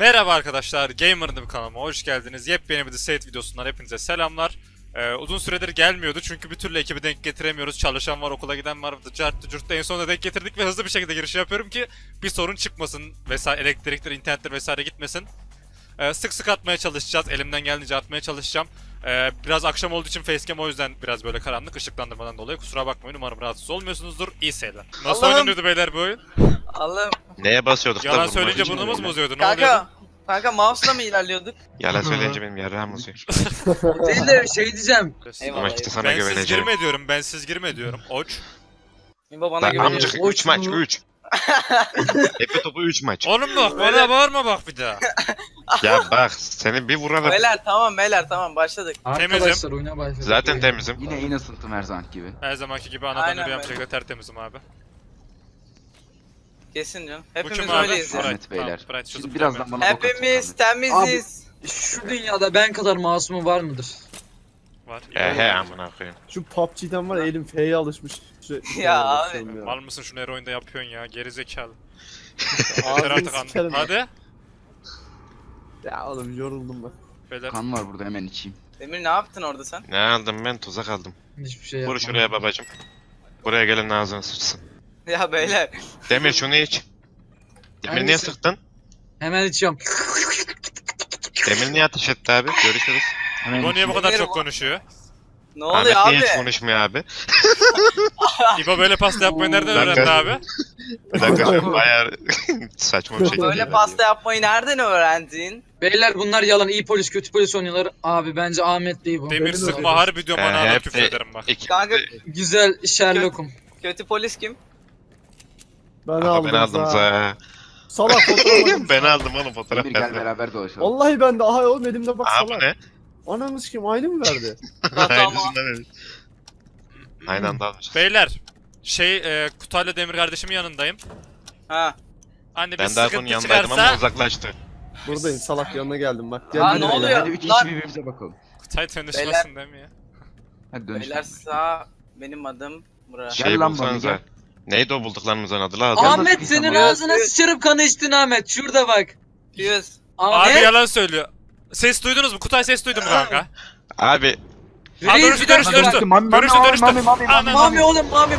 Merhaba arkadaşlar, Gamer'ın kanalıma hoş geldiniz. Yepyeni bir The State videosundan hepinize selamlar. Uzun süredir gelmiyordu çünkü bir türlü ekibi denk getiremiyoruz. Çalışan var, okula giden var, carttı curtta en sonunda denk getirdik ve hızlı bir şekilde giriş yapıyorum ki bir sorun çıkmasın vesaire, elektrikler, internetler vesaire gitmesin. Sık sık atmaya çalışacağız, elimden geldiğince atmaya çalışacağım. Biraz akşam olduğu için facecam o yüzden biraz böyle karanlık, ışıklandırmadan dolayı kusura bakmayın, umarım rahatsız olmuyorsunuzdur. İyi seyirler. Nasıl oynanıyordu beyler bu oyun? Allah'ım. Neye basıyorduk Yalan da söyleyince burnumuz mu uzuyordu, ne oluyordu? Kanka mouse'la mı ilerliyorduk? Yalan söyleyince benim yarrağım uzuyor. Değil de şey diyeceğim. Eyvallah. Ama işte sana Ben siz güveneceğim. girme diyorum, ben siz girme diyorum. Oç. İbo bana Bak güveniyor. amcık O 3 maç çubuğu. 3. Epe topu 3 maç. Oğlum bak bana bağırma bak bir daha. Ya bak seni bir vuralım. Beyler tamam başladık. Arkadaşlar oyuna başladık. Zaten temizim. Yine innocent'ım her zaman gibi. Her zamanki gibi anadan Aynen yürüyen böyle. şekilde tertemizim abi. Kesin canım. Bu Hepimiz kim abi? öyleyiz ya. Bright, Ahmet beyler. tamam, Bright, Şimdi çözüm birazdan problem. bana bok Hepimiz atacak. temiziz. Şu dünyada ben kadar masumum var mıdır? Var. He amına koyayım. Şu PUBG'den var ya elim F'ye alışmış. Sürekli Ya F'ye abi. basıyorum ya. Mal mısın şunu her oyunda yapıyorsun ya, geri zekalı. Ağzını Artık an- sikerim. Hadi. Ya oğlum yoruldum bak. Beyler. Kan var burada hemen içeyim. Demir ne yaptın orada sen? Ne aldım ben tuzak aldım. Hiçbir şey Vur yapmam. şuraya babacım. Buraya gelin ağzına sıçsın. Ya beyler. Demir şunu iç. Demir niye Hangisi? sıktın? Hemen içiyorum. Demir niye ateş etti abi? Görüşürüz. Hemen İbo niye bu kadar Demir çok bu- konuşuyor? Ne Ahmet oluyor niye hiç abi? konuşmuyor abi? İbo böyle pasta yapmayı nereden Oo. öğrendi abi? Bir dakika şu bayağı saçma bir şekilde. Böyle pasta yapmayı nereden öğrendin? Beyler bunlar yalan. İyi polis kötü polis oynuyorlar. Abi bence Ahmet değil bu. Demir Benim sıkma öyle. harbi diyorum ana hep küfür de- ederim bak. İki- Kanka Güzel Sherlock'um. kötü polis kim? Ben Aha, aldım. ben aldım za. Salak fotoğrafı. Ben aldım oğlum fotoğraf Demir gel bende. beraber dolaşalım. Vallahi ben de aha oğlum elimde bak Aha bu salak. ne? Ananı sikeyim aynı mı verdi? Aynısından öyle. Aynı anda almışız. Beyler. Kutay'la Demir kardeşimin yanındayım. Ha. Hani bir Ben daha onun sıkıntı yanındaydım ama çıkarsa uzaklaştı. Buradayım salak yanına geldim bak. Aa, Geldim ne beyler. oluyor? Hadi 3 Lan- kişi birbirimize bakalım. Kutay tanışmasın değil mi ya? Hadi Beyler dönüşelim. sağ benim adım Murat. Gel Şey lan bulsanıza. bana, gel. Neydi o bulduklarımızın adı la? Ahmet nasıl senin insan bu? ağzına sıçırıp kanı içtin Ahmet. Şurada bak. Yüz. Abi Ahmet. yalan söylüyor. Ses duydunuz mu? Kutay ses duydum kanka. Abi Ha, Reis, dönüştü bir dakika, dönüştü dönüştü. Dönüştü. Ananı- Mami oğlum Mami.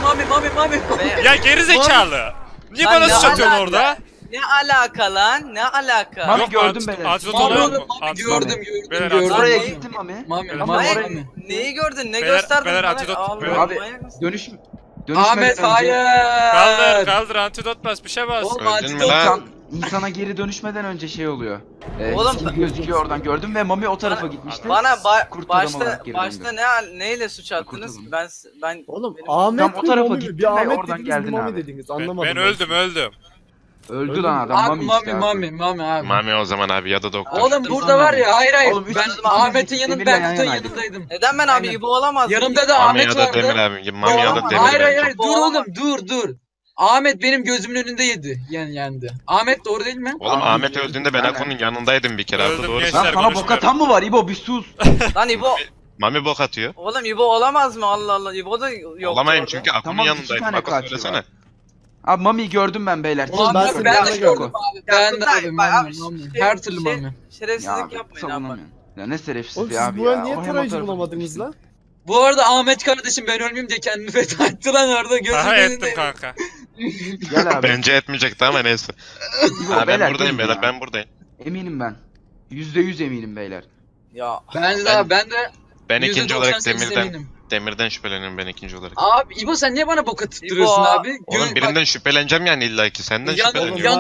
Ya geri zekalı. Niye Lan bana ne sıçratıyorsun alaka? orada? Ne alaka lan? Ne alaka? Mami Yok, gördüm anti- beyler. antidot Mami oluyor oğlum mu? Mami Antidot. gördüm Beyler, gördüm. Oraya Mami. gittim Mami. Mami Beyler, Mami Hayır, oraya mı? neyi gördün? Ne Beyler- gösterdin beyler, bana? antidot- Allah, beyler- Abi manyak mısın? dönüşmeden Ahmet önce- hayır. Kaldır antidot bas bir şey bas. Oğlum Öldün mü antidot lan? yok. İnsana geri dönüşmeden önce şey oluyor. Oğlum- Oğlum gözüküyor oradan gördüm ve Mami o tarafa gitmişti. Bana Kurt adam başta olarak geri başta döndü. neyle suç attınız? Kurt Ben Oğlum benim- Ahmet Tam o mi tarafa Mami mi? gittin Bir ve Ahmet oradan dediniz geldin bir Mami abi. dediniz Ben anlamadım. öldüm. Öldü lan adam Abi Mami Mami işte. Mami. Mami o zaman abi ya da doktor. Oğlum burada var ya hayır. Oğlum, üç Ben tane Ahmet'in Demir'le yanında ben yan Kutay'ın yanaydık. yanındaydım. Neden ben abi Aynen. İbo olamaz? Yanımda da Mami Ahmet ya da Demir vardı. abi. Mami ya da Olamaz. Demir Hayır bence. hayır dur oğlum dur. Ahmet benim gözümün önünde yedi. Yendi. Ahmet doğru değil mi? Oğlum Abi, Ahmet öldüğünde ben aynen. Ako'nun yanındaydım bir kere. Öldüm, Abla doğru. gençler. Lan sana bok konuşmuyorum. atan mı var İbo bir sus. Lan İbo. Mami bok atıyor. Oğlum İbo olamaz mı? Allah Allah. İbo da yok. Olamayım çünkü Ako'nun Tamam, iki yanındaydım. tane Ako katil söylesene. var. Abi Mami'yi gördüm ben beyler. Oğlum, ben Ahmet, seni ben de yanına gördüm gördüm. abi. Ben de abi Mami. Şey- Her türlü şey- Mami. Şerefsizlik abi, yapmayın abi. savunamıyorum. Ya ne şerefsiz Oğlum ya siz abi bu el ya. niye O hem tarayıcı o tarafa bulamadınız gitti. lan? Bu arada Ahmet kardeşim ben ölmeyeyim diye kendini feda etti lan orada gözümün Aha ettim önünde. kanka. Gel abi. Bence etmeyecekti ama neyse. İbo, Ha, ben beyler, buradayım gelin beyler ya. ben buradayım. Eminim ben. %100 eminim beyler. Ya. Ben de Ben ikinci olarak %98 eminim. Demirden şüpheleniyorum ben ikinci olarak. Abi İbo sen niye bana bok atıp duruyorsun İbo. abi? Oğlum Bak, birinden şüpheleneceğim yani illaki senden yan- şüpheleniyorum. yan-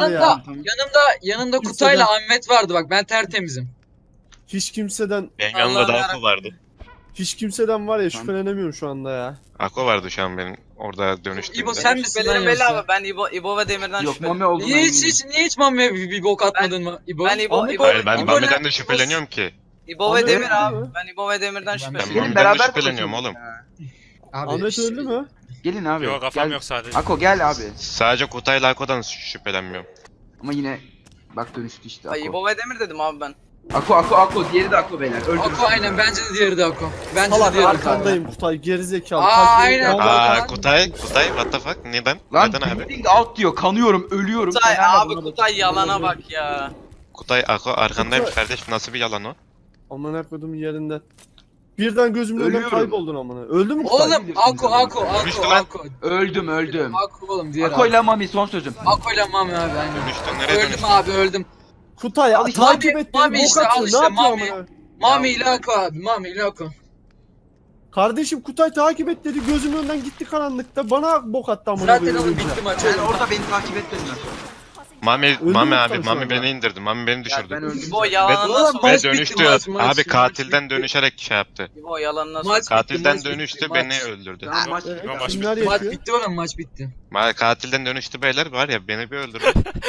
yanımda Kutay'la Ahmet vardı bak ben tertemizim. Hiç kimseden Benim Allah'ım yanımda da yarabbim. Ako vardı. hiç kimseden var ya şüphelenemiyorum şu anda ya. Ako vardı şu an benim orada dönüştüğümde. İbo sen misin lan Şüphelerim belli yoksa? abi. Ben İbo ve Demir'den Yok şüpheliyim. Mami olduğuna Niye eminim. hiç Mami'ye bir bok atmadın mı İbo? Ben İbo, Ahmet- İbo, Hayır ben İbo Mami'den ne? de şüpheleniyorum ki. İbo ve Ahmet Demir öldü abi. mü? Ben İbo ve Demir'den Ben- şüpheliyim. Ben Gelin Mami'den de beraber şüpheleniyorum konuşalım. oğlum. Abi, Ahmet öldü mü? Gelin abi. Yok kafam gel. yok sadece. Ako gel abi. Sadece Kutay'la Ako'dan şüphelenmiyorum. Ama yine bak dönüştü işte Ay Ako. İbo ve Demir dedim abi ben. Ako. Diğeri de Ako beyler. Öldü. Ako aynen bence de diğeri de Ako. Bence de Salak diğeri de Ako. arkandayım Kutay gerizekalı. Aa, Kaç aynen. yıl- Aa Kutay what the fuck neden? Lan Neden abi? bleeding out diyor. Kanıyorum, ölüyorum. Kutay Sen hala abi buna Kutay yalana bak ya. Kutay Ako arkandaymış kardeş. Nasıl bir yalan o? Amına koydum yerinden. Birden gözümün önünden Ölüyorum. kayboldun amına. Öldü mü Kutay? Oğlum Ako. Düştü lan. Öldüm. Ako oğlum diğer Ako ile Mami son sözüm. Ako'yla Mami abi aynen. Dönüştün nereye Öldüm dönüştün? abi öldüm. Kutay Al işte, takip Mami- et Mami beni bok işte, al atıyor. işte, Ne yapıyor Mami. amına? Mami ile Ako abi. Mami ile Ako. Kardeşim Kutay takip et dedi. Gözümün önünden gitti karanlıkta. Bana bok attı amına Zaten koyayım oğlum önce. bitti maç Sen oğlum. orada beni takip etmedin. Mami Öldü mü abi Kutay şu Mami anda? beni indirdi. Mami beni Ya düşürdü. ben öldüm. İbo yalan Oğlum, nasıl? Ve maç bitti, dönüştü. maç Abi bitti. katilden dönüşerek şey yaptı. İbo yalan nasıl? Maç bitti, Katilden maç dönüştü bitti, beni maç. öldürdü. Tamam maç Evet, Maç kimler Maç yapıyor? bitti oğlum maç bitti. Katilden dönüştü beyler var ya beni bir öldürdü.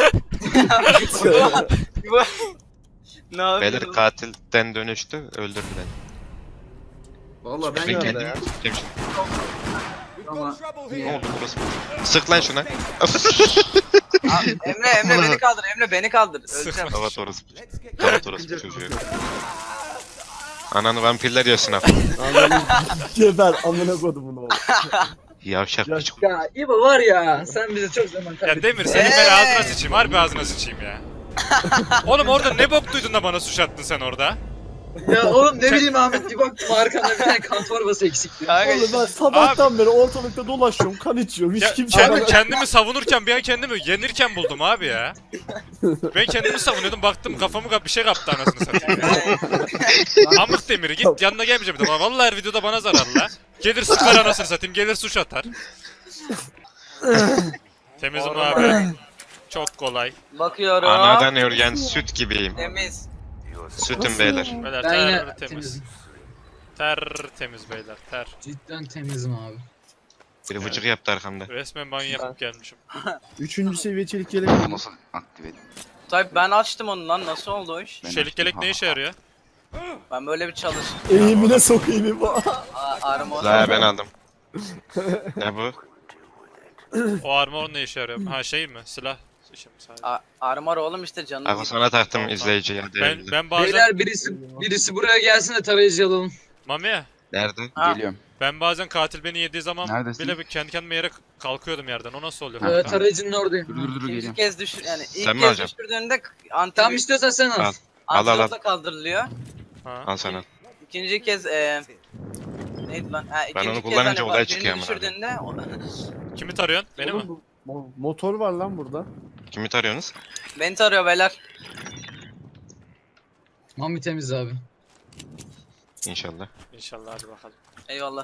İbo. Ne Beyler yapıyorsun? katilden dönüştü öldürdü beni. Valla ben Ben Nerede kendimi ya? demişim. ama Ne oldu burası? Sık lan şuna. Emre beni kaldır. Emre beni kaldır. Öleceğim. Kavat orası. Kavat orası çocuğu. Ananı vampirler yesin ha. Anladım. Geber amına koydum bunu. Yavşak Ya- piç. Ya İbo var ya sen bize çok zaman Ya kaybettin. Demir senin ben ağzına sıçayım. Harbi ağzına sıçayım ya. Oğlum orada ne bok duydun da bana suç attın sen orada? Ya oğlum ne bileyim Ahmet bir baktım arkanda bir tane kan torbası eksikti. Kanka, Oğlum ben sabahtan beri ortalıkta dolaşıyorum, kan içiyorum. Hiç Ya, kimse bana... kendimi savunurken bir an kendimi yenirken buldum abi ya. Ben kendimi savunuyordum baktım kafamı bir şey kaptı anasını satayım ya. Amık Demir'i git yanına gelmeyeceğim dedim. Vallahi her videoda bana zararlı ha. Gelir sıkar anasını satayım gelir suç atar. Temizim abi. Çok kolay. Bakıyorum. Anadan örgen süt gibiyim. Temiz. Sütüm beyler. Beyler Ben yine temiz. temizim. Temiz beyler ter. Cidden temizim abi. Biri vıcık yaptı arkamda. Resmen banyo yapıp gelmişim. 3. seviye çelik yelek. nasıl aktive edin? Tabii ben açtım onu lan. Nasıl oldu o iş? Ben Çelik açtım. yelek ne işe yarıyor? Ben böyle bir çalış. Eğimine sokayım bu. Armor. Daha ben aldım. Ne bu? O armor ne işe yarıyor? Ha şey mi? Silah. İşim sadece. Armor oğlum işte canım. Ako sana taktım izleyiciye. Ben bazen Beyler birisi buraya gelsin de tarayıcı alalım. Mami Nerede? Ha. Geliyorum. ben bazen katil beni yediği zaman Neredesin? bile bir kendi kendime yere kalkıyordum yerden. O nasıl oluyor? Ha, kanka? Tarayıcının oradayım. Dur İkinci geliyorum. kez düşür yani ilk Sen mi kez alacaksın? düşürdüğünde Tamam istiyorsan sen al. Al. Al, al. antidotla kaldırılıyor. Ha. Al sana. İkinci kez neydi lan? Ha, Ben ikinci onu kez kullanınca hani olay bak, çıkıyor birini amına düşürdüğünde Kimi tarıyorsun? Beni mi? Oğlum, motor var lan burada. Kimi tarıyorsunuz? beni tarıyor beyler. Mami temiz abi. İnşallah. İnşallah hadi bakalım. Eyvallah.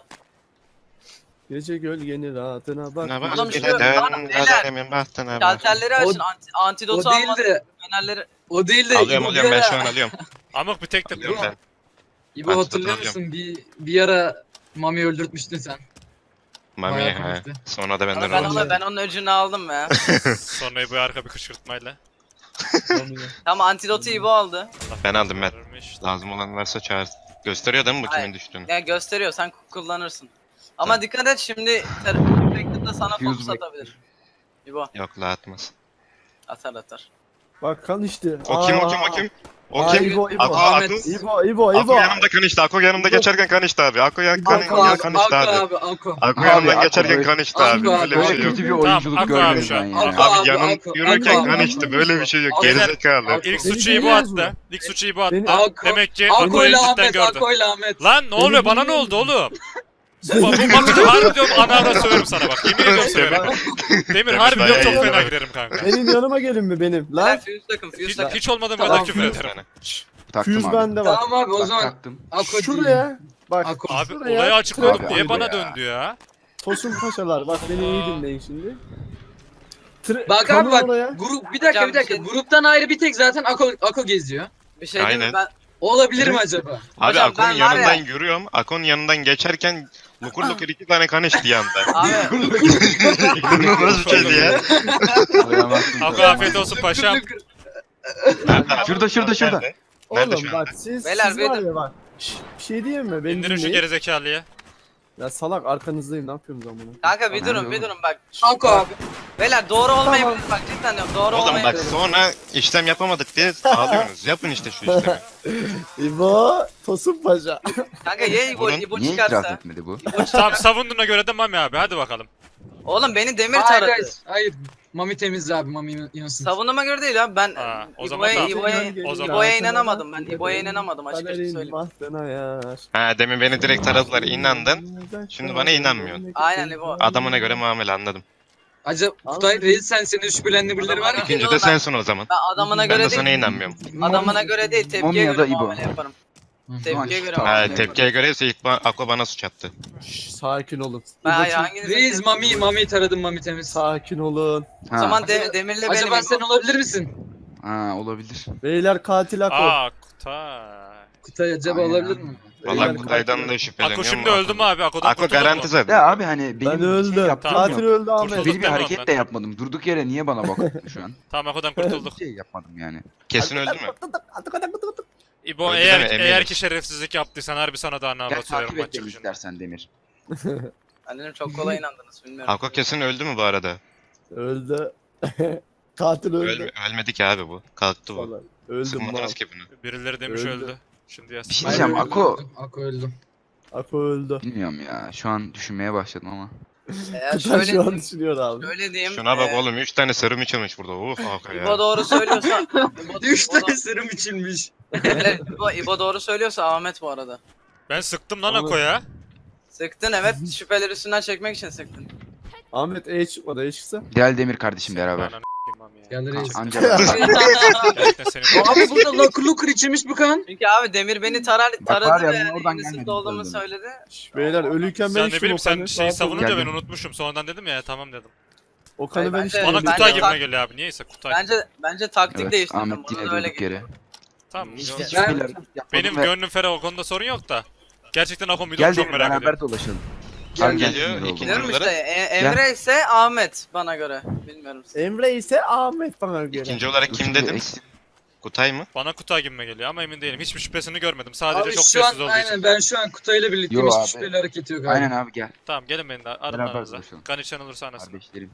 Gece gölgenin rahatına bak. Ne bak? Oğlum şu- Gelen lan beyler. alemin bahtına bak. Şalterleri açın. Antidotu O değil almak. de Fenerleri. o değil de Alıyorum İbo alıyorum ben bir şu an ara, alıyorum. Amık bir tek tek Alıyorum ben. İbo Ben hatırlıyor satın musun bir ara Mami öldürtmüştün sen. Mami Bayağı ha. komikti. Sonra da benden Ben, oldu. ben onun öcünü aldım ya. Sonra bu arka bir kışkırtmayla. Tamam antidotu İbo aldı. Ben aldım ben. Vermiş. Lazım olan varsa çağır. Gösteriyor değil mi bu Hayır. kimin düştüğünü? Yani gösteriyor sen kullanırsın. Ama Tamam. dikkat et şimdi Terapeutic de sana Fuse fokus break. atabilir. İbo Yok la atmaz. atar. Bak kan içti. O kim o kim o kim? O Aa, kim? İbo, İbo. Ako Ahmet. Ako. İbo. Ako yanımda kan içti. Ako yanımda İbo. geçerken kan içti abi. Ako Ako kan içti abi, abi. Ako abi, Ako. Ako Abi, yanımdan Ako geçerken böyle- kan içti abi. Ako Böyle abi, bir Böyle şey yok. kötü bir Tamam, oyunculuk Ako görmedim abi şu an. ben Ako ya. Abi yanım Ako, yürürken Ako, kan Ako. içti. Böyle bir şey yok. Ako. Gerizekalı. İlk Beni suçu İbo dinliyoruz attı. mu? İlk suçu İbo attı. Beni- Ako- Demek ki Ako Ako'yu ile cidden Ahmet, gördü. Ako ile Ahmet. Lan ne oluyor bana ne oldu oğlum? Bu bakıcı harbi diyorum ana ara söverim sana bak. Yemin ediyorum söverim. Demir harbi Demir diyorum çok bayağı fena iyi. giderim kanka. Benim yanıma gelin mi benim? Lan Lan fuse takım fuse Hiç, takım. hiç olmadığım Tamam, kadar küfür fuse ederim. Taktım füz abi. bende var. Tamam abi o Bak, zaman taktım. Ako değil. Şuraya. Bak. Ako. Abi şuraya olayı açıkladım Abi, diye abi bana ya. döndü ya. Tosun paşalar bak beni iyi dinleyin şimdi. Bak kanı abi bak oraya. grup bir dakika Hocam, bir dakika bir şey- gruptan ayrı bir tek zaten Ako geziyor. Bir şey diyeyim mi? Aynen. Ben Olabilir mi acaba? Abi Hocam, Ako'nun ben var ya- yanından yürüyorum. Ako'nun yanından geçerken lukur lukur 2 tane kan içti yanında. abi Nasıl bir şeydi ya? Doyamazsın. Ako afiyet olsun paşam. Şurada. Nerede? Nerede Oğlum şu bak anda? siz Beyler, var benim- ya bak. Bir şey diyeyim mi? Beni İndirin şu dinleyin. gerizekalıyı. Ya salak arkanızdayım ne yapıyorsunuz amına? kanka bir Tamam, durun bir oğlum. durun bak. Ako abi. Beyler doğru olmayabilir bak cidden diyorum doğru Oğlum bak olmayabilir. sonra işlem yapamadık diye ağlıyorsunuz. Yapın işte şu işlemi. İbo, Tosun Paşa. Kanka ye İbo Vurun. İbo Niye itiraz çıkarsa. etmedi bu? Tamam savunduğuna göre de Mami abi hadi bakalım. Oğlum beni Demir Hayır, taradı. hayır, hayır. Mami temiz abi. Mami innocent. Savunuma göre değil abi. Ben Ha, o zaman İbo'ya tamam. O zaman- İbo'ya inanamadım. Ben İbo'ya inanamadım açık açık Kaderin söyleyeyim. bahtına yar. Ha demin beni direkt taradılar inandın. Şimdi bana inanmıyorsun. Aynen İbo. Adamına göre muamele anladım. Acaba Kutay Reis senin şüphelendiğin birileri var mı? İkinci de Ben- sensin o zaman. Ben adamına Ben göre de sana değil. inanmıyorum. Adamına göre değil. Tepkiye Mami ya göre da İbo. muamele yaparım. Tepkiye göre Tamam. Ha, muamele tepkiye göre ise ilk Ako bana suç attı. Şşş, sakin olun. Ben hayır İbo'cum, hanginize... Reis Mami taradım, Mami temiz. sakin olun. O zaman Demir'le benim. Acaba sen olabilir misin? Ha olabilir. Beyler katil Ako. Aa Kutay. Kutay acaba Aynen. olabilir mi? Valla Beyler, Kutay'dan da şüpheleniyorum. Ako şimdi öldü mü abi? Ako'dan Ako kurtuldun garanti mu? zaten. Ya abi hani benim Ben bir şey öldüm. yaptığım Tamam. Katil yok. öldü Ahmet. Kurtulduk. Benim bir Tamam, hareket ben- de yapmadım. Durduk yere niye bana bakıyorsun şu an? Tamam Ako'dan kurtulduk. Bir şey yapmadım yani. Kesin öldü mü? İbo Öldü eğer deme, eminim. eğer ki şerefsizlik yaptıysan harbi sana daha ne Gel anlatıyorum takip maç et beni çıkışında. istersen Demir. Annem çok kolay inandınız bilmiyorum. Ako kesin öldü mü bu arada? Öldü. Katil öldü. Ölmedi ki abi bu. Kalktı bu. Falan. Öldüm mal. Sıkmadınız ki bunu. Birileri demiş Öldü. öldü. Şimdi yaz. Bir şey Hayır, diyeceğim öldü, Ako. öldü. Ako öldü. Ako öldü. Bilmiyorum ya. Şu an düşünmeye başladım ama. Eğer Kutay şöyle şu an diyeyim, düşünüyor abi. şöyle diyeyim. Şuna bak oğlum 3 tane serum içilmiş burada. Ako ya. İbo doğru söylüyorsa... Üç tane serum içilmiş. İbo doğru söylüyorsa Ahmet bu arada. Ben sıktım lan Oğlum. Ako'ya. Sıktın evet şüpheleri üstünden çekmek için sıktın. Ahmet E çıkmadı. E çıksa. Gel Demir kardeşim beraber. Ananı s**eyim am ya. Geldi Reis. Anca Gerçekten senin Abi burada lokur lokur içilmiş bu kan. Çünkü abi Demir beni taradı var ya, ve ben oradan innocent gelmedim olduğumu zaten. söyledi. Şş, beyler ölüyken ben Sen ne içtim bileyim o sen kanı. şeyi Rahat olun. savununca ben Geldim. unutmuşum. Sonradan dedim ya tamam dedim. O kanı ben Bence- içtim. Bana Bence Kutay tak- gibime geliyor abi. Niyeyse Kutay. Bence taktik Evet, değiştirdim. Ahmet Bana yine da öyle durduk geliyor. yere. Tamam. Hiç yok. şeyler Ben- yapmadım Benim ve- gönlüm ferah o konuda sorun yok da. Gerçekten Ako Midon Gel çok Demir merak beraber ediyorum. dolaşalım. Gel, Harbiden geliyor, sinir oldum. ikinci- Diyorum işte olarak- Emre ise Ahmet bana göre. Bilmiyorum. Emre ise Ahmet bana göre. İkinci olarak Dur kim şimdi dedin? eksi- Kutay mı? Bana Kutay gibime geliyor ama emin değilim. Hiçbir şüphesini görmedim. Sadece Abi çok şu an sessiz olduğu aynen için. ben şu an Kutay'la birlikteyim. Yo Hiçbir abi. şüpheli hareketi yok abi. Aynen abi gel. Tamam gelin benim de arın Beraber aranıza. buluşalım. Kan içen olursa anasını. Kardeşlerim.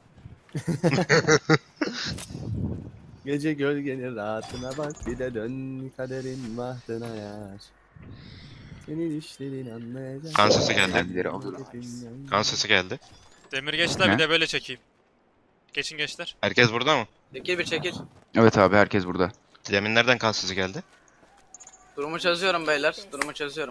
Gece gölgenin rahatına bak bir de dön kaderin bahtına yar. Senin işlerin anlayacak. Kan sesi geldi. Kendileri alıyorum. Kan sesi geldi. Demir geçler bir Ne? de böyle çekeyim. Geçin gençler. Herkes burada mı? Çekil bir çekil. Evet abi herkes burada. Demin nereden kan sesi geldi? Durumu çözüyorum beyler. Durumu çözüyorum.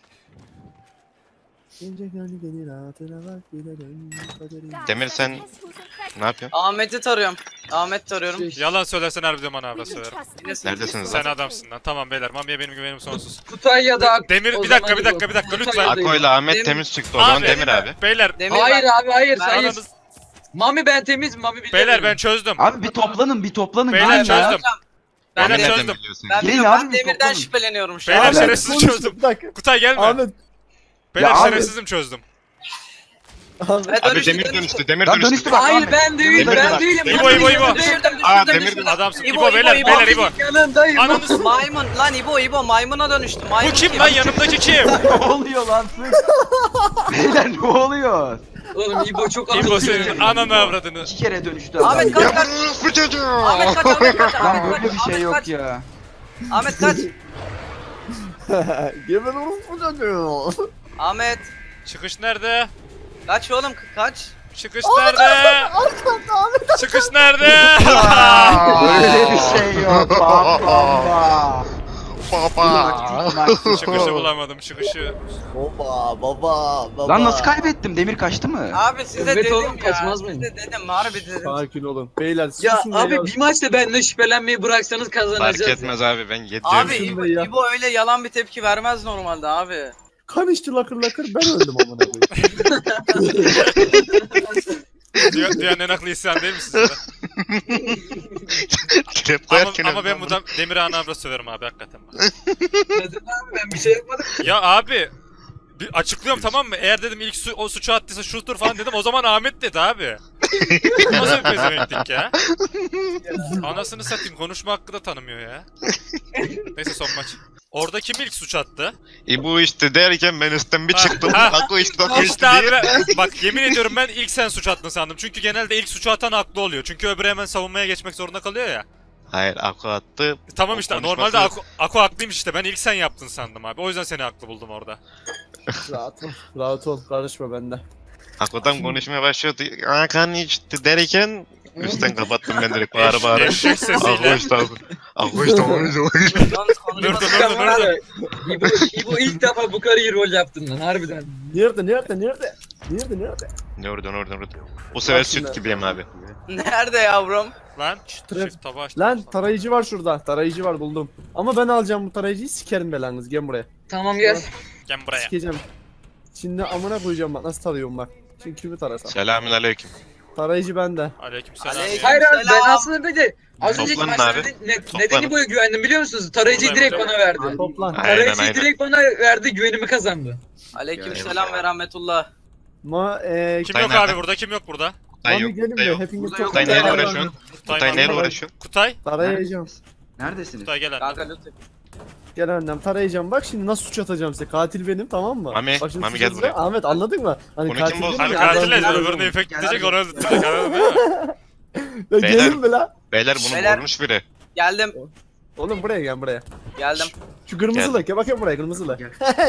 Gece gölgenin rahatına bak bir de dön kaderin. Demir sen ne yapıyorsun? Ahmet'i tarıyorum. Ahmet tarıyorum. Yalan söylersen harbiden bana avra söylerim. Neredesiniz Sen lan? adamsın lan. Tamam beyler. Mami'ye benim güvenim sonsuz. Kutay ya da Demir o bir dakika zaman bir dakika İbo. bir dakika Kutay lütfen. ya da İbo. Ako ile Ahmet Demir- temiz çıktı o zaman Demir abi. Beyler. Demir Hayır ben, abi hayır hayır. Ananız, Mami ben temiz Mami biliyorum. beyler ben çözdüm. Abi bir toplanın bir toplanın. Beyler gelin ya. çözdüm. ben, Beyler de- çözdüm. nereden biliyorsun? ben, Gelin bilmiyorum, abi, ben Demir'den toplanın. şüpheleniyorum şu an. Beyler Ahmet, şerefsiz konuştum, çözdüm. bir dakika. Kutay gelme. Ahmet. Beyler Ya abi. şerefsizim çözdüm. Ahmet. Evet, Abi dönüştü, Demir dönüştü. dönüştü. Demir Lan dönüştü. dönüştü bak. Hayır Ahmet. ben değilim Demir ben bak. değilim. İbo, İbo, İbo. Düşürdüm, Aa, düşürdüm, Demir düşürdüm. Adamsın. İbo, İbo beyler İbo. beyler İbo. Yanındayım. Ananız. Maymun lan İbo maymuna dönüştü. Maymun Bu kim lan yanımdaki kim? Ne oluyor lan sık? Beyler ne oluyor? Oğlum İbo çok İbo anlatıyor. senin ananı avradını. 2 kere dönüştü Ahmet adam. kaç kaç. Bu çocuğu. Ahmet kaç Ahmet kaç. Lan Ahmet böyle bir kaç, şey Ahmet yok kaç. ya. Ahmet kaç. Geber orospu çocuğu. Ahmet Çıkış nerede? kaç oğlum kaç. Çıkış nerede? Çıkış nerede? Öyle bir şey yok. Baba. Baba. Çıkışı bulamadım çıkışı. Baba. Lan nasıl kaybettim? Demir kaçtı mı? Abi size Evet dedim oğlum, ya. kaçmaz mıyım? Size dedim harbi dedim. Sakin olun. Beyler Ya susun abi beyler. bir maçta benden şüphelenmeyi bıraksanız kazanacağız. Fark etmez abi ben 7 Abi Şunu İbo, da ya. İbo öyle yalan bir tepki vermez normalde abi. Kan içti lakır lakır ben öldüm amına koyayım. Dünyanın en aklı isyan değil mi sizde? Ama ben buradan Demir'e anavra söverim abi hakikaten. Neden abi ben bir şey yapmadım. Ya abi bir açıklıyorum tamam mı? Eğer dedim ilk o suçu attıysa şutur falan dedim o zaman Ahmet dedi abi. Nasıl bir pezevenklik ya? Anasını satayım konuşma hakkı da tanımıyor ya. Neyse son maç. Orada kim ilk suç attı? İbu işte derken ben üstten bir Ha, çıktım. ha. Ako işte Ako İşte işte abi diye. bak yemin ediyorum ben ilk sen suç attın sandım. Çünkü genelde ilk suçu atan haklı oluyor. Çünkü öbürü hemen savunmaya geçmek zorunda kalıyor ya. Hayır Ako attı. Tamam O işte konuşması normalde yok. Ako haklıymış işte. Ben ilk sen yaptın sandım abi. O yüzden seni haklı buldum orada. Rahat ol. Rahat ol. Karışma bende. Ako'dan konuşmaya başlıyordu. Hakan içti derken üstten kapattım ben direkt bağıra bağıra. Eşek sesiyle. Ako işte Ako. Ako işte Yalnız konuşma. Nerede, Tamam, nerede? hadi. İbo ilk defa bu kadar iyi rol yaptın lan harbiden. Nerede? Nerede? Bu sefer süt gibiyim abi. Nerede yavrum? Lan Tref- çift tabağı açtım. Lan tarayıcı var şurada. Tarayıcı var buldum. Ama ben alacağım bu tarayıcıyı sikerim belanız. Gel buraya. Tamam gel. Gel buraya. Sikeceğim. Şimdi amına koyacağım bak nasıl tarıyorum bak. Şimdi kimi tarasam. Selamünaleyküm. Tarayıcı bende. Aleykümselam. Aleyküm. ya. Hayır abi ben Selam. aslında bir de az önceki Toplanın maçlarda abi. neden Toplanın. İbo'ya güvendim biliyor musunuz? Tarayıcıyı Buradayım direkt hocam. bana verdi. Toplan. Tarayıcıyı direkt bana verdi güvenimi kazandı. Aleykümselam ve rahmetullah. Ma Kim Kutay yok nerede? abi burada? Kim yok burada? Kutay Mami yok. gelin Kutay de yok. hepiniz Burada yok. Kutay toplanın. neyle Kutay uğraşıyorsun? Kutay Kutay neyle nerede? uğraşıyorsun? Kutay. Tarayacağım. Neredesiniz? Kutay gel annem. Kanka lütfen. Gel annem tarayacağım. Bak şimdi nasıl suç atacağım size. Katil benim tamam mı? Mami, Bak şimdi Mami suç gel atacağım. buraya. Ahmet anladın mı? Hani Bunu katil kim bozdu? benim Abi ya, katil ben- ediyor. Öbürünü infekt edecek onu öldürecek. Anladın değil mi? Ya Beyler. gelin mi la? Beyler bunu Beyler. vurmuş biri. Geldim. Oğlum buraya gel buraya. Geldim. Şu kırmızılı. Gel bakayım buraya kırmızılı.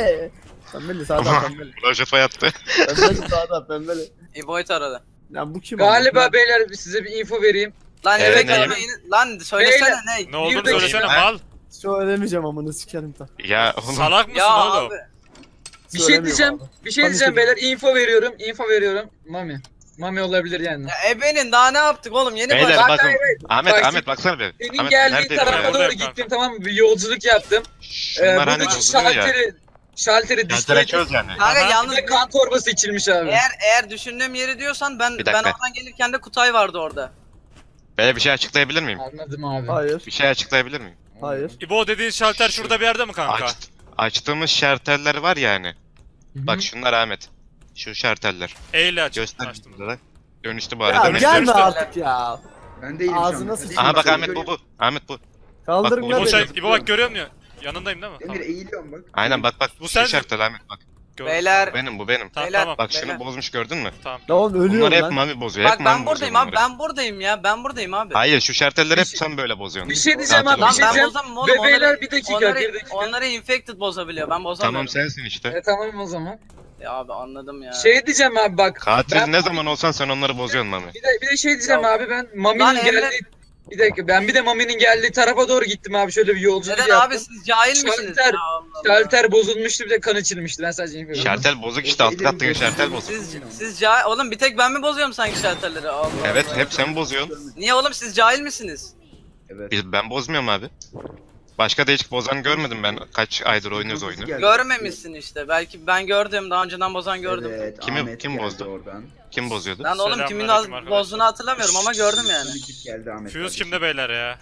Pembeli sağda pembeli. Rojefa yattı. Pembeli sağda pembeli. İbo'yu taradı. Lan bu kim? Galiba beyler size bir info vereyim. Lan Evet, evet, neyim? Lan söylesene Beyler. ne? Ne olduğunu dakika. söylesene Ha? mal. Söylemeyeceğim amına sikerim ta. Ya oğlum. Salak mısın Ya oğlum? abi. Bir şey Söylemiyorum diyeceğim. abi. Bir şey diyeceğim beyler. Info veriyorum. Mami. Mami olabilir yani. Ya ebenin daha ne yaptık oğlum? Yeni Beyler baş. bakın. Ahmet Bak, Ahmet baksana bir. Senin Ahmet geldiğin neredeydi tarafa ya? doğru Buradayım gittim kanka. tamam mı? Bir yolculuk yaptım. Şunlar hani Buradaki bozuluyor ya. şalteri Şalter düştüm. açıyoruz yani. Kanka Aha. yalnız Bir de kan torbası içilmiş abi. eğer düşündüğüm yeri diyorsan ben Bir dakika. oradan gelirken de Kutay vardı orada. Beyler bir şey açıklayabilir miyim? Anladım abi. Hayır. Bir şey açıklayabilir miyim? Hayır. İbo dediğin şalter şurada bir yerde mi kanka? Açtığımız şarteller var ya hani. Hı hı. Bak şunlar Ahmet. Şu şarteller. E ile Göster. açtım. Dönüştü bu Ya arada. dönüş- gelme dönüştü. artık ya. Ben değilim Ağzına şu an. sıçayım. Aha bak Demir, Ahmet bu. Ahmet bu. Kaldırın Bak, lan İbo, bu- beni. İbo bak görüyor musun? Yanındayım değil mi? Demir Tamam. eğiliyorum bak. Aynen bak. Bu Şu sensin. şartel Ahmet bak. Gördüm. Beyler. Bu benim. Tamam Beyler. tamam. Bak Beyler. şunu bozmuş gördün mü? Tamam. Ya oğlum ölüyorum Bunları hep lan. Mami bozuyor. Bak Hep ben Mami bozuyor buradayım abi. bunları. Ben buradayım ya. Ben buradayım abi. Hayır şu şartelleri hep Bir şey- sen böyle bozuyorsun. Bir şey diyeceğim Katil abi, bir Lan şey ben diyeceğim. bozamam oğlum. Beyler bir dakika, onları, bir dakika. onları infected bozabiliyor. Ben bozamıyorum. Tamam sensin işte. Tamam o zaman. Ya abi anladım ya. Şey diyeceğim abi bak. Katil Ben- ne zaman olsan sen onları bozuyorsun Mami. Bir de şey diyeceğim Ya- abi ben Lan Mami'nin Emre- geldiği bir dakika ben bir de Mami'nin geldiği tarafa doğru gittim abi şöyle bir yolculuk Neden yaptım. abi siz cahil misiniz? Şalter- Ya Allah Allah. Şalter bozulmuştu bir de kan içilmişti ben sadece info veriyorum. Şartel bozuk işte alt kattaki şartel bozuk. Siz cahil... Oğlum bir tek ben mi bozuyorum sanki şalterleri? Allah Evet Allah. hep sen bozuyorsun. Niye oğlum siz cahil misiniz? Evet. Ben bozmuyorum abi. Başka da hiç bozan görmedim ben. Kaç aydır oynuyoruz oyunu. Görmemişsin işte. Belki ben gördüm. Daha önceden bozan gördüm. Evet, Kim geldi bozdu? Oradan. Kim bozuyordu? Ben oğlum kimin Selamünaleyküm arkadaşlar. bozduğunu hatırlamıyorum ama gördüm yani. Bir tip geldi Ahmet. Fuse kardeşim. kimde beyler ya?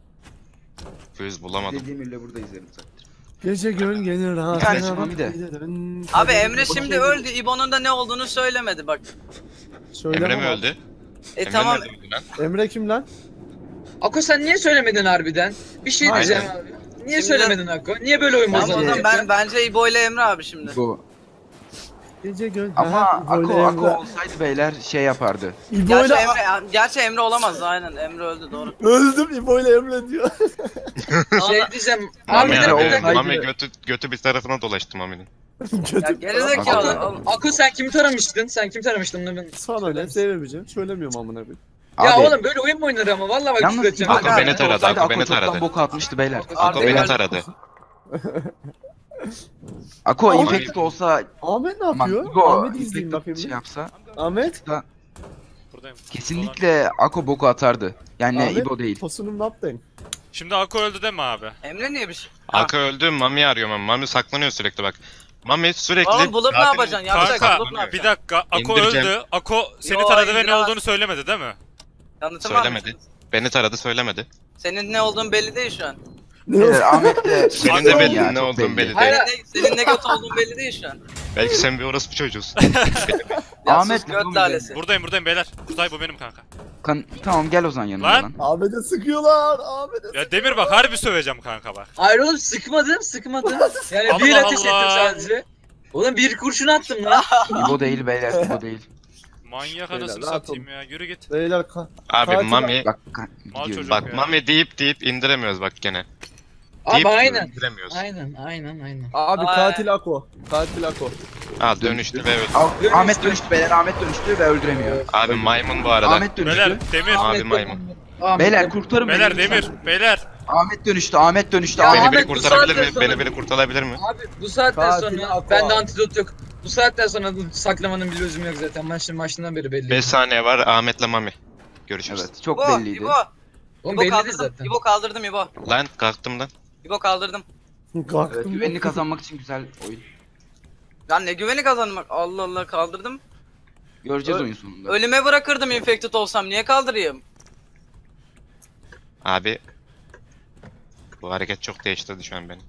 Fuse bulamadım. Demir'le buradayız yarım saattir. Gece gölgenin rahatına Kardeşim, bak bir de. bir de dön. Abi Emre şimdi öldü. İbo'nun da ne olduğunu söylemedi bak. Söyleme Emre mi bak. öldü? Emre Tamam. nerede öldü lan? Emre kim lan? Ako sen niye söylemedin harbiden? Bir şey Aynen. diyeceğim abi. Niye Şimdi- söylemedin Ako? Niye böyle oyun Tamam o bozuldu? zaman bence İbo ile Emre abi şimdi. Bu. Gece göl. Ama Ha, böyle Ako Emre. olsaydı beyler şey yapardı. İbo'yla Gerçi Emre olamaz aynen. Emre öldü doğru. öldüm İbo'yla Emre diyor. Şey diyeceğim. Mami Abi Emre abi. olsaydı- Mami götü bir tarafına dolaştı Mami'nin. Ya Kötü. gerizekalı. Ako- oğlum. Ako sen kimi taramıştın? Sen kimi taramıştın bunu ben? Sana ne sevmeyeceğim. Söylemiyorum amına koyayım. Ya Abi, oğlum böyle oyun mu oynanır ama vallahi bak yalnız küfür edeceğim. Ako Aga, beni taradı. olsaydı Ako beni çoktan taradı. boku atmıştı beyler. Ako Abi, beni ben- taradı. Ako Abi- infected olsa Ahmet ne aman yapıyor? İbo Ahmet'i izleyin infected bakayım. şey bir. yapsa Ahmet. Buradayım. kesinlikle Ako boku atardı. Yani Ahmet, İbo değil. Tosunum ne yaptın? Şimdi Ako öldü deme abi. Emre niye bir şey? Ako öldü. Mami arıyorum ama Mami saklanıyor sürekli bak. Mami sürekli... Oğlum bulup ne katilin- yapacaksın? Yapacak Kanka bulup ne yapacaksın? bir dakika. Ako İndireceğim. öldü. Ako seni Yo, taradı ve ne indiremez. olduğunu söylemedi değil mi? Kanıtım var mı? Söylemedi. Beni taradı söylemedi. Senin ne olduğun belli değil şu an. Beyler Ahmet'le Senin de belli Ya, ne çok olduğun belli Hayır, değil. Senin ne kötü olduğun belli değil şu an. Belki sen bir orospu çocuğusun. Ya Ahmet sus göt lalesi. Buradayım beyler. Kutay bu benim kanka. Tamam gel o zaman yanıma Lan. lan. Ahmet'e sıkıyorlar. Ahmet'e Ya Demir bak harbi söveceğim kanka bak. Hayır oğlum sıkmadım. Yani Allah bir ateş ettim Allah. sadece. Oğlum bir kurşun attım lan. İbo değil beyler İbo değil. Manyak Beyler, anasını rahat satayım ya. Yürü git. Beyler Abi Katil- Mami... Bak Mal gidiyorum. çocuk. Bak Ya. Mami deyip indiremiyoruz bak gene. Abi deyip aynen. öldüremiyorsun. Aynen. Abi Ay. katil Ako. Katil Ako. Aa dönüştü ve öldü. Ahmet dönüştü beyler. Ahmet dönüştü ve öldüremiyor. Abi maymun bu arada. Ahmet dönüştü. Beyler demir. Abi maymun. Beyler kurtarın beni. Beyler demir. Beyler. Ahmet dönüştü. Ahmet dönüştü. Ya Beni Ahmet. biri Ahmet, bu kurtarabilir saatten mi? sonra- Beni kurtarabilir mi? Abi bu saatten Katil sonra Aqua. bende antidot yok. Bu saatten sonra bu saklamanın bir lüzumu yok zaten. Başından beri belli. 5 saniye var Ahmet'le Mami. Görüşürüz. Evet çok İbo, belliydi. İbo. Oğlum İbo belli kaldırdım. zaten. İbo kaldırdım İbo. Lan kalktım lan. İbo kaldırdım. Evet, Kalktım. güvenini kazanmak için güzel oyun. Lan ne güveni kazanmak. Allah Allah kaldırdım. Göreceğiz Ö- oyun sonunda. Ölüme bırakırdım infected olsam. Niye kaldırayım? Abi. Bu hareket çok değiştirdi şu an beni.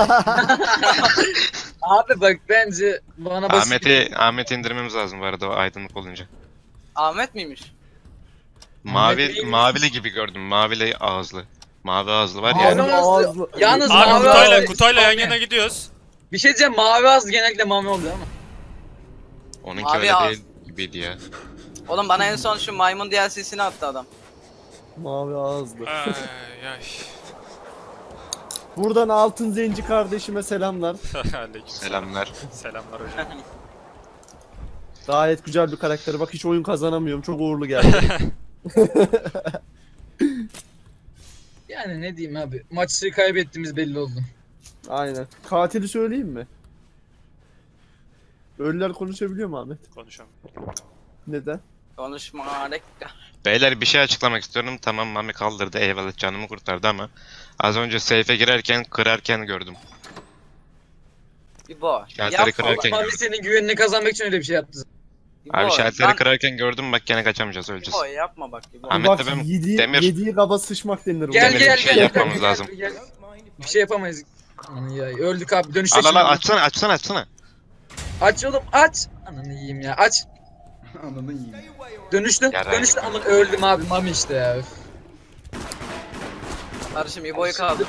Abi bak bence bana basit. Ahmet'i indirmemiz lazım bu arada o aydınlık olunca. Ahmet miymiş? değil mi? Mavili gibi gördüm. Mavili ağızlı. Mavi ağızlı var Mavi ya. Yani ağızlı. ağızlı. Yalnız Abi mavi Kutay'la ağızlı Kutay'la yan spam yana ya. gidiyoruz. Bir şey diyeceğim, mavi ağız genellikle mavi oluyor ama. Onunki Mavi öyle ağız. değil gibiydi ya. Oğlum bana en son şu maymun DLC'sini attı adam. Mavi ağızlı. Ay ay. Buradan Altın Zenci kardeşime selamlar. Aleykümselam. Selamlar. Selamlar hocam. Gayet güzel bir karakteri. Bak hiç oyun kazanamıyorum. Çok uğurlu geldi. Yani ne diyeyim abi. Maçı kaybettiğimiz belli oldu. Aynen. Katili söyleyeyim mi? Ölüler konuşabiliyor mu Ahmet? Konuşalım. Neden? Konuşma rekka. Beyler bir şey açıklamak istiyorum. Tamam Mami kaldırdı eyvallah canımı kurtardı ama az önce safe'e girerken kırarken gördüm. İbo. Şalteri Yapma kırarken bak. Abi senin güvenini kazanmak için öyle bir şey yaptı. İbo, Abi şalteri lan- kırarken gördüm bak gene kaçamayacağız öleceğiz. İbo yapma bak İbo. Ahmet Bak de benim yediği, yediği kaba sıçmak denir. Gel Demir'in gel bir şey gel. yapmamız gel, lazım. gel. Bir şey yapamayız. Aman ya öldük abi dönüşte Al al şimdi. al açsana. Aç oğlum aç. Ananı yiyeyim ya aç. Anladın iyi. Dönüştü. Yarrağı Dönüştü gibi. aman öldüm abi mami işte ya. Öf. Kardeşim İbo'yu kaldır.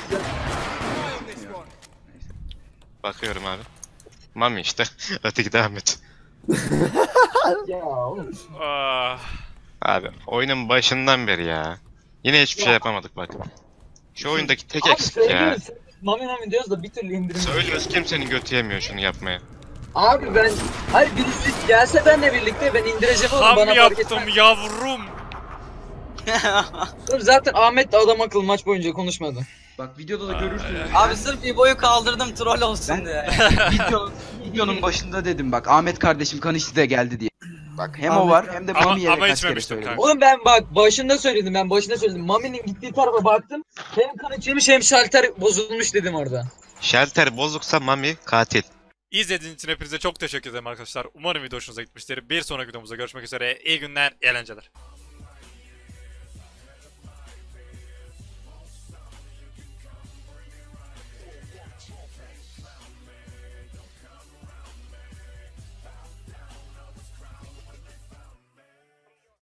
Bakıyorum abi. Mami işte. Öteki de Ahmet. Ya oğlum. Ah. Abi oyunun başından beri ya. Yine hiçbir şey yapamadık bak. Şu oyundaki tek Abi eksik ya. söylüyoruz. Mami diyoruz da bir türlü indirim. Söylüyoruz kimsenin götü yemiyor şunu yapmaya. Abi ben hayır birisi gelse benle birlikte ben indireceğim oğlum Tam bana fark yaptım etmez. yavrum. Oğlum zaten Ahmet de adam akıllı maç boyunca konuşmadı. Bak videoda da görürsünüz. Abi sırf İbo'yu kaldırdım troll olsun Ben- diye. Videonun başında dedim bak Ahmet kardeşim kan içti de geldi diye. Bak hem o Ahmet- var hem de Ama- Mami'ye ama kaç kere içmemiştim söyledim. kanka. Oğlum ben bak başında söyledim. Mami'nin gittiği tarafa baktım. Hem kan içmiş hem şalter bozulmuş dedim orada. Shelter bozuksa Mami katil. İzlediğiniz için hepinize çok teşekkür ederim arkadaşlar. Umarım video hoşunuza gitmiştir. Bir sonraki videomuzda görüşmek üzere. İyi günler, eğlenceler.